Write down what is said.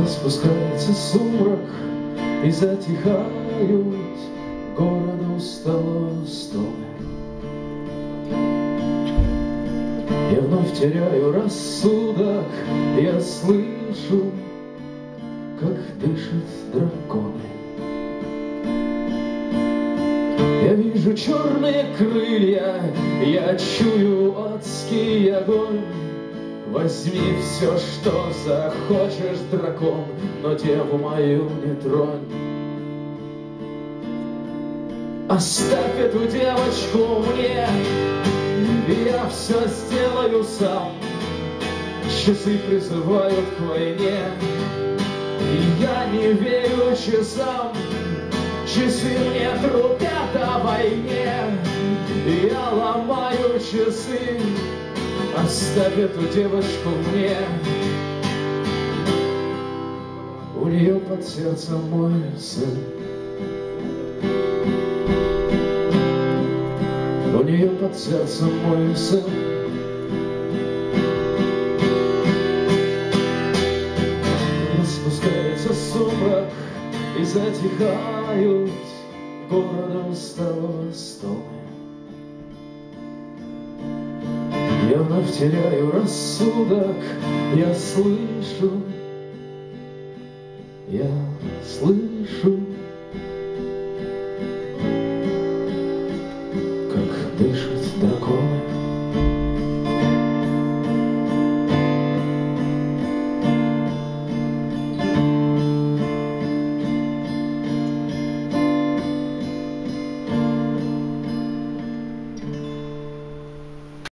Распускается сумрак, и затихают города усталого стоны. Я вновь теряю рассудок, я слышу, как дышат драконы. Я вижу черные крылья, я чую адский огонь. Возьми все, что захочешь, дракон, но деву мою не тронь. Оставь эту девочку мне, я все сделаю сам. Часы призывают к войне, и я не верю часам. Часы мне трубят о войне, я ломаю часы. Оставь эту девочку мне, у нее под сердцем мой сын. У нее под сердцем мой сын. Распускается сумрак, и затихают городом усталого стоны. Я вновь теряю рассудок, я слышу,